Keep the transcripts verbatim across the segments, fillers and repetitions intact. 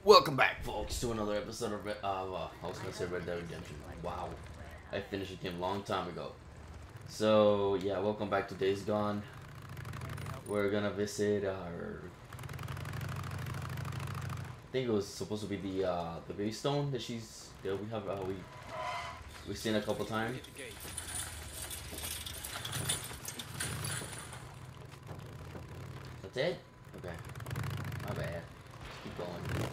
Welcome back, folks, to another episode of Red, uh, uh, I was gonna say Red Dead Redemption. Wow, I finished the game a long time ago. So yeah, welcome back to Days Gone. We're gonna visit our. I think it was supposed to be the uh, the gravestone that she's that we have uh, we we've seen a couple times. That's it. Okay, my bad. Let's keep going.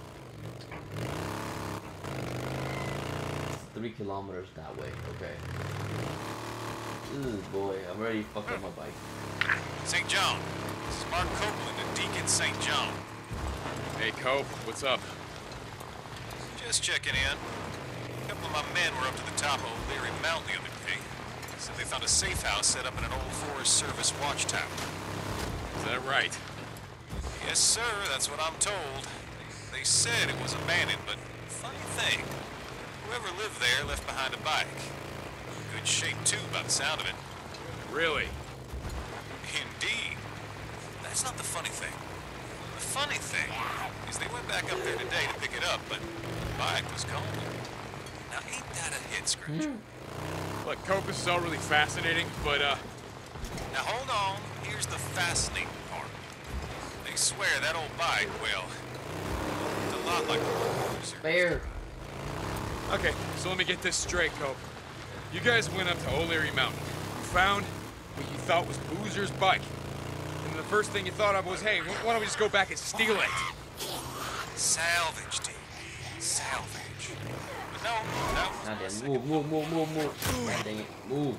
Three kilometers that way, okay. Ooh boy, I'm ready to fuck up my bike. Saint John, this is Mark Copeland at Deacon Saint John. Hey Cope, what's up? Just checking in. A couple of my men were up to the top of O'Leary Mountain the other day. Said they found a safe house set up in an old Forest Service watchtower. Is that right? Yes, sir, that's what I'm told. They said it was abandoned, but funny thing, whoever lived there left behind a bike. Good shape, too, by the sound of it. Really? Indeed. That's not the funny thing. The funny thing is they went back up there today to pick it up, but the bike was gone. Now, ain't that a hit, Scrooge? Look, Cope, this is all really fascinating, but, uh... Now, hold on. Here's the fascinating part. They swear that old bike, well, it's a lot like a cruiser. Bear. Okay, so let me get this straight, Cope. You guys went up to O'Leary Mountain. You found what you thought was Boozer's bike. And the first thing you thought of was, hey, why don't we just go back and steal it? Salvage, dude. Salvage. But no, no. God damn, move, move, move, move, move. God dang it, move.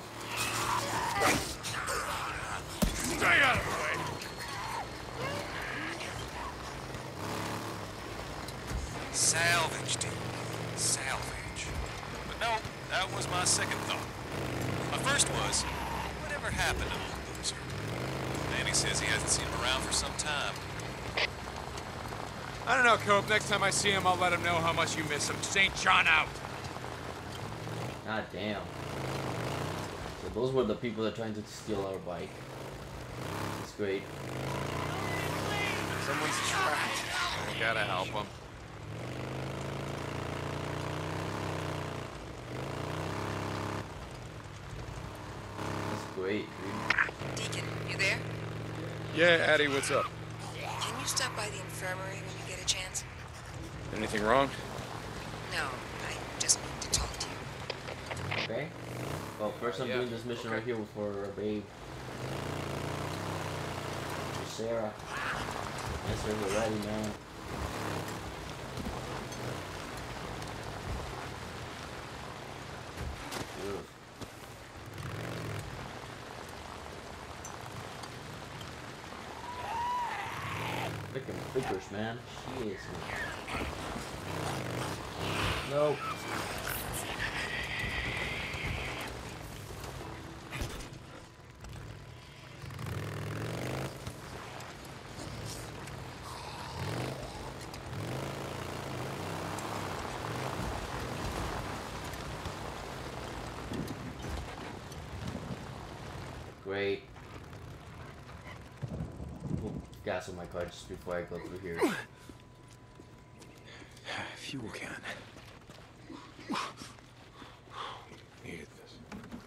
Stay out of the way. Salvage, dude. Salvage. But no, that was my second thought. My first was, whatever happened to old Boozer? Danny says he hasn't seen him around for some time. I don't know, Cope. Next time I see him, I'll let him know how much you miss him. Saint John out. God damn. So those were the people that are trying to steal our bike. It's great. Someone's trapped. I gotta help him. That's great, dude. Deacon, you there? Yeah, Addie, what's up? Can you stop by the infirmary when you get a chance? Anything wrong? No, I just need to talk to you. Okay. Well, first I'm Yeah, doing this mission okay. right here for our babe. For Sarah. Answer her ready, man. Ugh. Freaking figures, man. She is. Nope. Great. Put gas on my car just before I go through here. Fuel can. Needed this.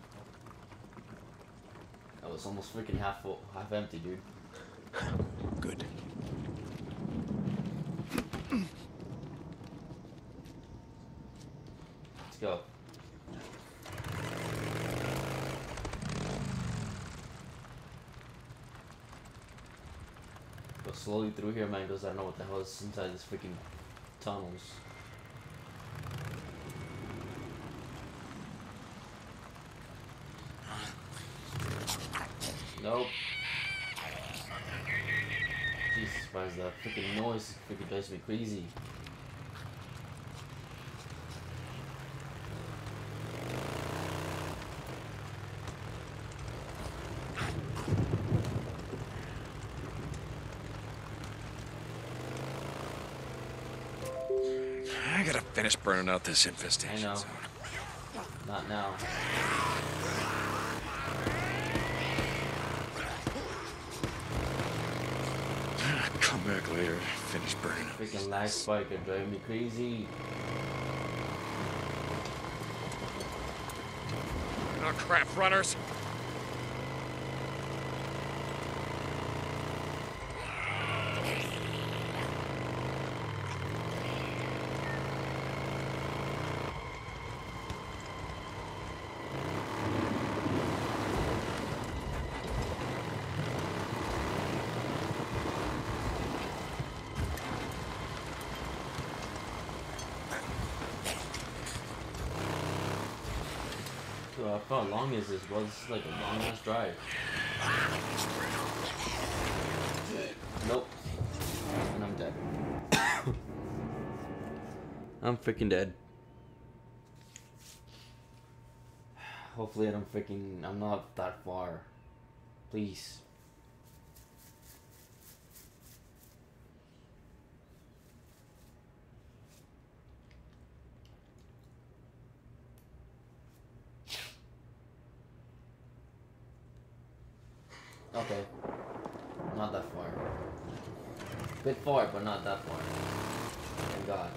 That was almost freaking half full, half empty, dude. Good. Let's go. Go slowly through here, man, because I don't know what the hell is inside these freaking tunnels. Nope. Jesus Christ, that freaking noise freaking drives me crazy. I gotta finish burning out this infestation I know. zone. Not now. Come back later, finish burning up. Freaking lag spike are driving me crazy. Oh crap, runners! Dude, how long is this, bro? This is like a long ass drive. Nope. And I'm dead. I'm freaking dead. Hopefully I don't freaking... I'm not that far. Please. Okay. Not that far. Bit far, but not that far. Thank God.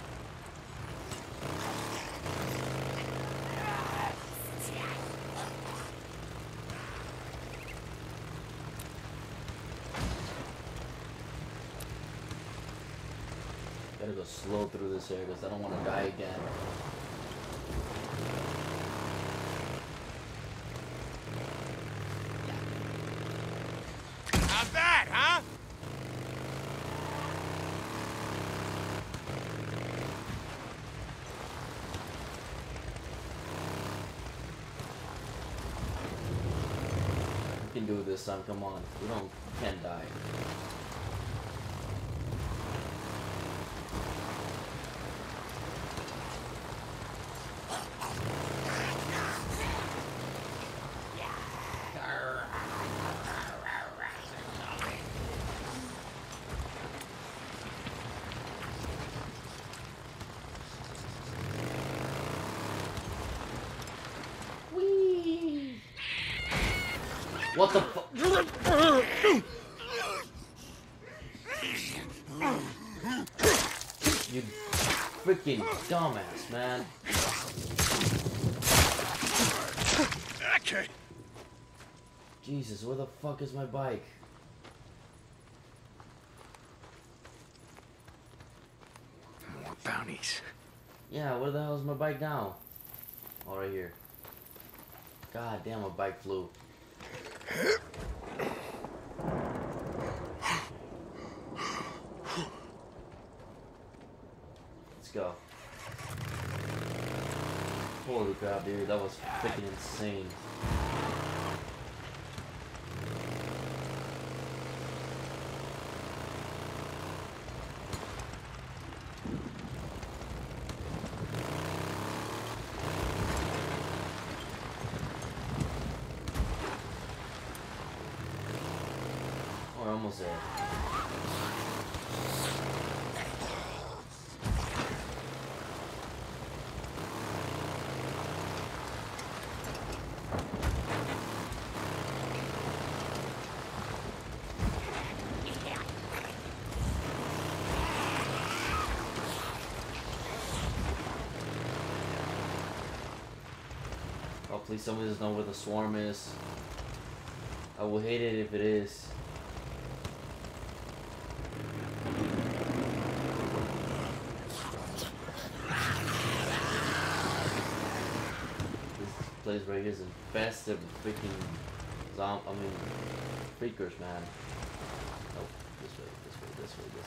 Gotta go slow through this area because I don't want to die again. How's that, huh? We can do this time, come on. We don't can't die. What the fuck? You freaking dumbass, man. Okay. Jesus, where the fuck is my bike? More bounties. Yeah, where the hell is my bike now? Oh, right here. God damn, my bike flew. Let's go. Holy crap, dude, that was freaking insane. We're almost there. Oh, please somebody doesn't know where the swarm is. I will hate it if it is. This place right here is infested with freaking zom I mean freakers, man. Oh, this way, this way, this way,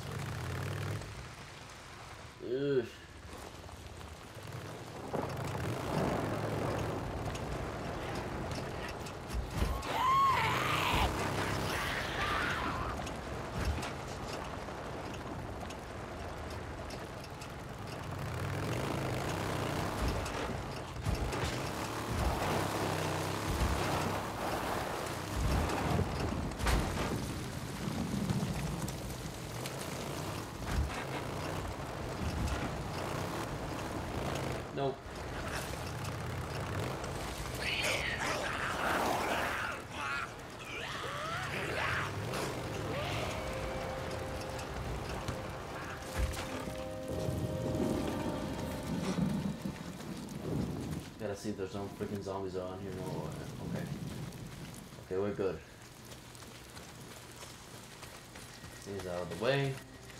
this way. Ugh. Nope. Let's see if there's no freaking zombies around here. No, okay. Okay, we're good. These out of the way.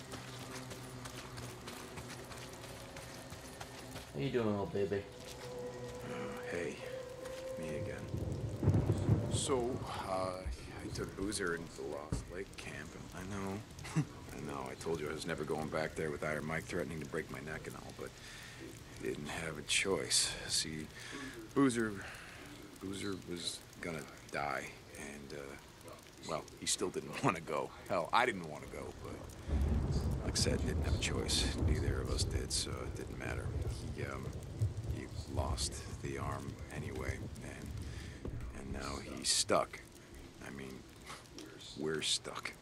How you doing, little baby? Uh, hey, me again. So, uh, I took Boozer into the Lost Lake camp, and I know, I know, I told you I was never going back there with Iron Mike threatening to break my neck and all, but I didn't have a choice. See, Boozer, Boozer was gonna die, and, uh, well, he still didn't want to go. Hell, I didn't want to go, but like I said, didn't have a choice. Neither of us did, so it didn't matter. He, um, he lost the arm anyway, and, and now he's stuck. I mean, we're stuck.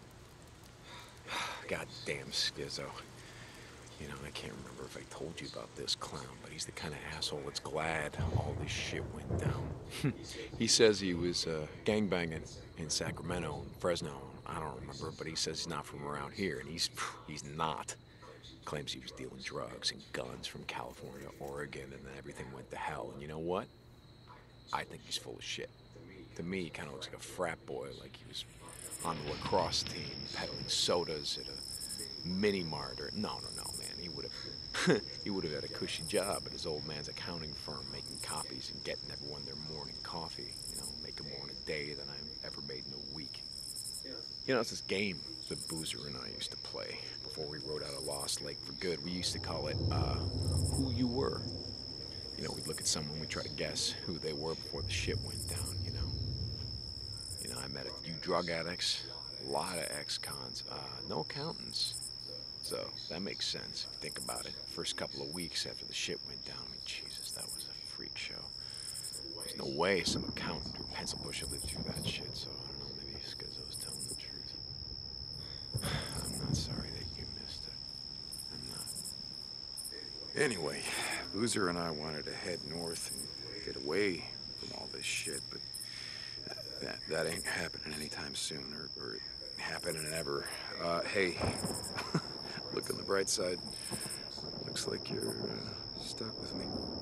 Goddamn Skizzo. You know, I can't remember if I told you about this clown, but he's the kind of asshole that's glad all this shit went down. He says he was uh, gangbanging in Sacramento and Fresno. I don't remember, but he says he's not from around here, and he's he's not. Claims he was dealing drugs and guns from California to Oregon, and then everything went to hell. And you know what? I think he's full of shit. To me, he kind of looks like a frat boy, like he was on the lacrosse team, peddling sodas at a mini mart. Or no, no, no, man. He would have he would have had a cushy job at his old man's accounting firm, making copies and getting everyone their morning coffee. You know, making more in a day than I ever made in a week. You know, it's this game that Boozer and I used to play before we rode out of Lost Lake for good. We used to call it, uh, Who You Were. You know, we'd look at someone, we'd try to guess who they were before the shit went down, you know. You know, I met a few drug addicts, a lot of ex-cons, uh, no accountants. So, that makes sense if you think about it. First couple of weeks after the shit went down, I mean, Jesus, that was a freak show. There's no way some accountant or pencil pusher lived through that shit, so I don't know, maybe Skizzo's telling the truth. I'm not sorry that you missed it. I'm not. Anyway, Boozer and I wanted to head north and get away from all this shit, but that, that ain't happening anytime soon, or, or happening ever. Uh, hey, look on the bright side. Looks like you're uh, stuck with me.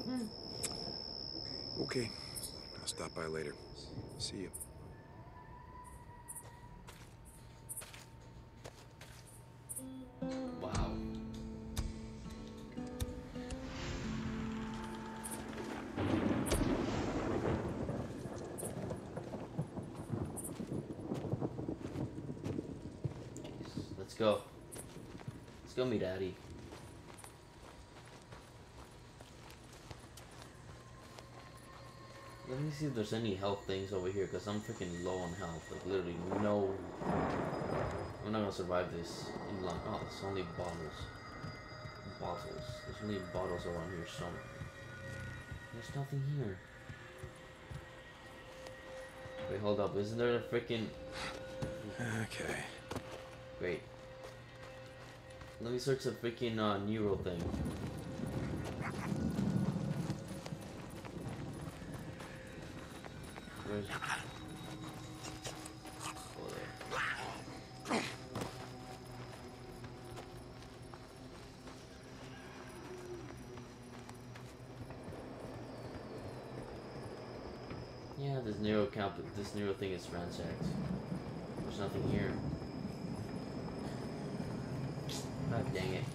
Okay, I'll stop by later. See you. Wow. Let's go. Let's go meet Daddy. Let me see if there's any health things over here, because I'm freaking low on health. Like, literally no... I'm not gonna survive this in long... Oh, it's only bottles. Bottles. There's only bottles around here somewhere. There's nothing here. Wait, hold up. Isn't there a freaking... Okay. Great. Let me search the freaking uh, neural thing. Where's... Oh, there. Yeah, this neural camp, this neural thing is ransacked. There's nothing here. God dang it.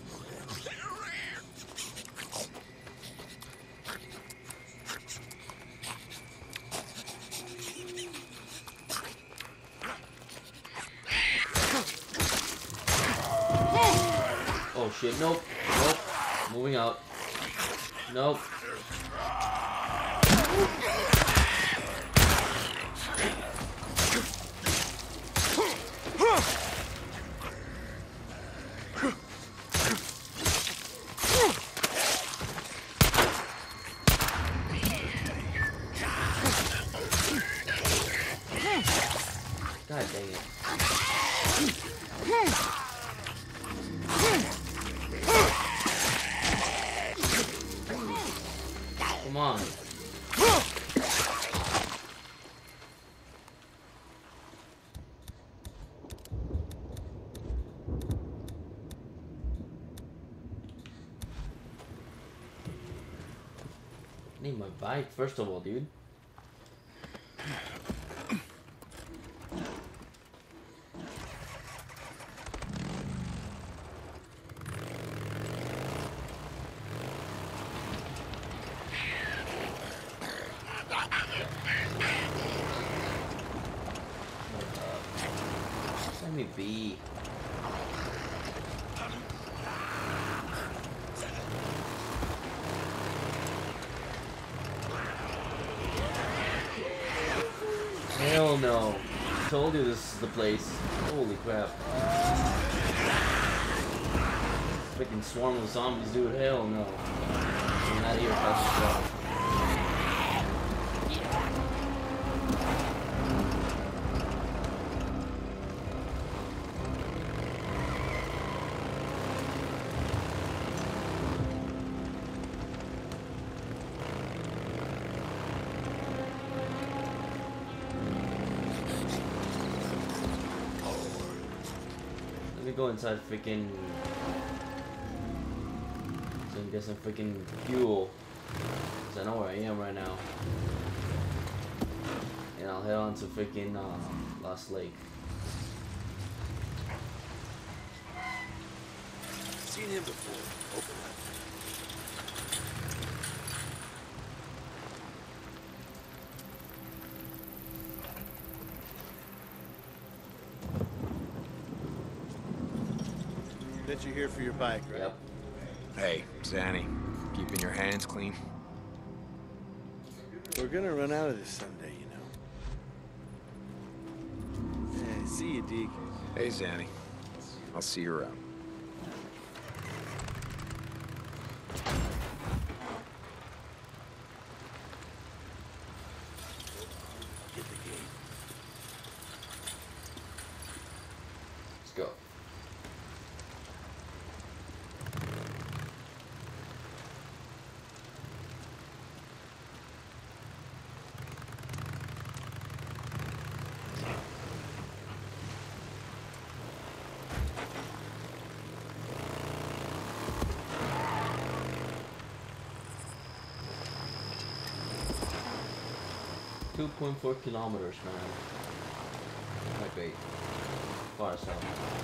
Oh shit, nope, nope, moving out. Nope. God dang it. Come on. I need my bike, first of all, dude. Let me be. Hell no. I told you this is the place. Holy crap. Freaking swarm of zombies, dude. Hell no. I'm out of here fast as well. Let me go inside freaking so I can get some freaking fuel. Cause I know where I am right now. And I'll head on to freaking uh, Lost Lake. Seen him before. Open up. That you're here for your bike, right? Yep. Hey, Zanny, keeping your hands clean? We're gonna run out of this someday, you know. Hey, see you, Deke. Hey, Zanny. I'll see you around. Get the gate. Let's go. two point four kilometers, man. Not great. Far south.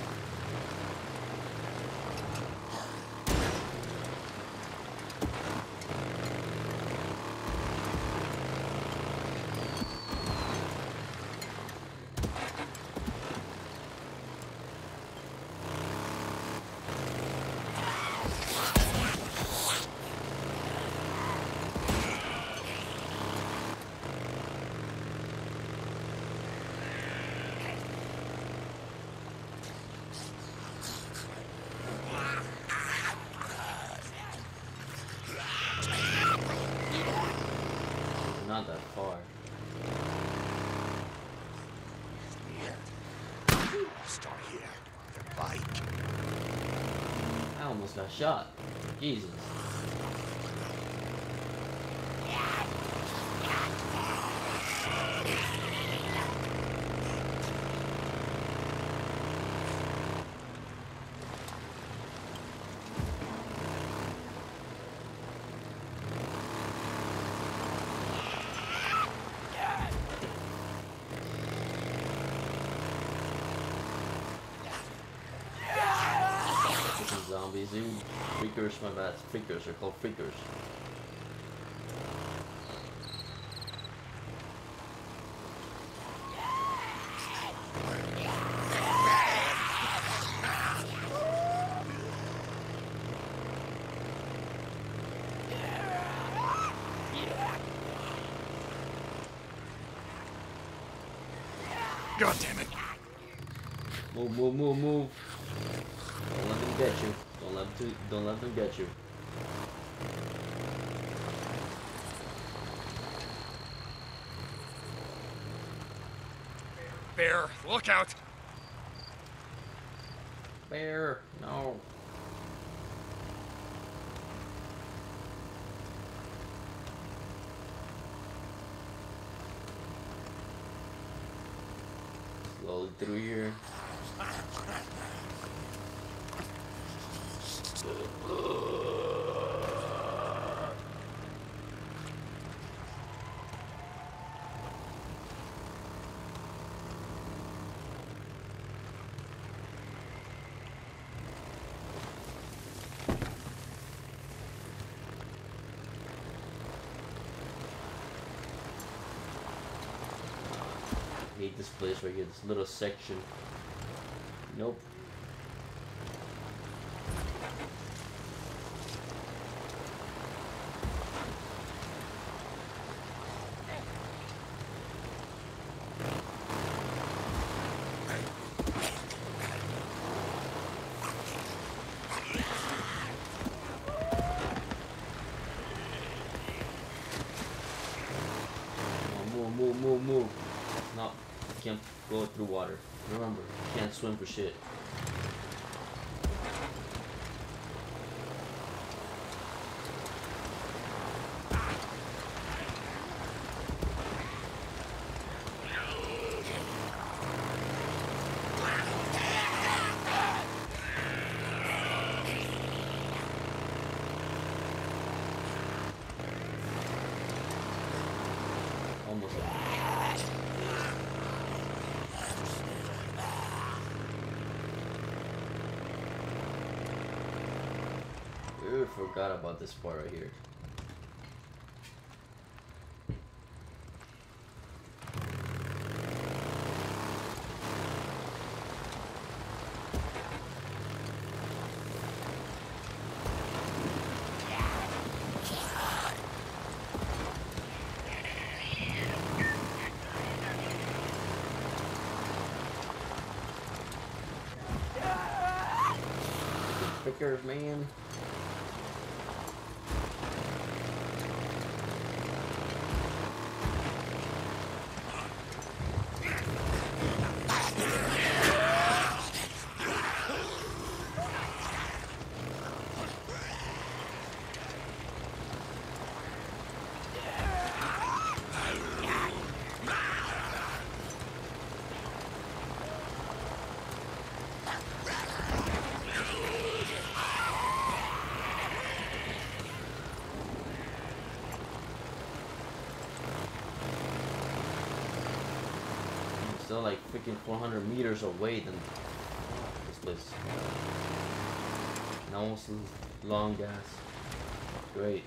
Not that far. Start here. The bike. I almost got shot. Jesus. Zombies, dude. Freakers, my bad. Freakers, they're called freakers. God damn it. Move, move, move, move. Don't let them get you. Don't let them, don't let them get you. Bear, look out! Bear, no. Slowly through here. hate this place right here, this little section. Nope. Move, move, move. No, can't go through water. Remember, can't swim for shit. Almost there. Ooh, forgot about this part right here. Pickers, man. Still like freaking four hundred meters away than this place. And almost long gas. Great.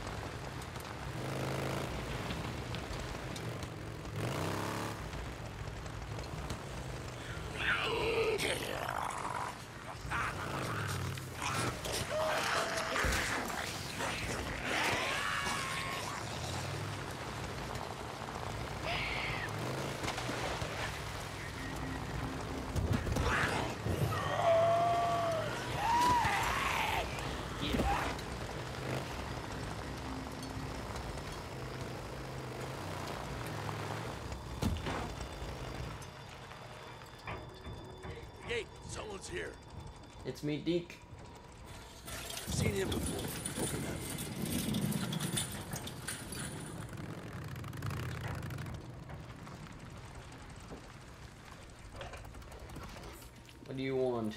Hey, someone's here. It's me, Deke. I've seen him before. Open up. What do you want?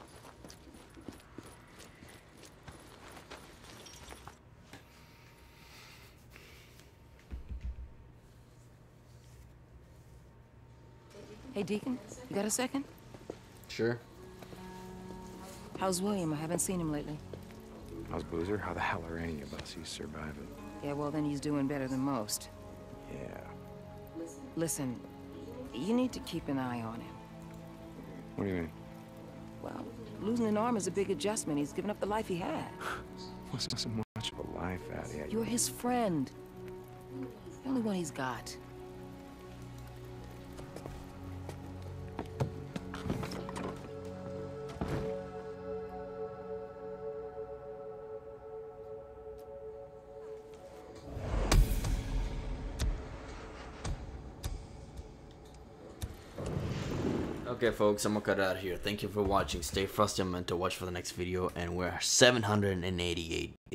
Hey, Deacon, you got a second? Sure. How's William? I haven't seen him lately. How's Boozer? How the hell are any of us? He's surviving. Yeah, well, then he's doing better than most. Yeah. Listen, you need to keep an eye on him. What do you mean? Well, losing an arm is a big adjustment. He's given up the life he had. Wasn't so much of a life out of it. You're his friend. The only one he's got. Okay, folks, I'm gonna cut it out here. Thank you for watching. Stay frosty and meant to watch for the next video, and we're seven hundred eighty-eight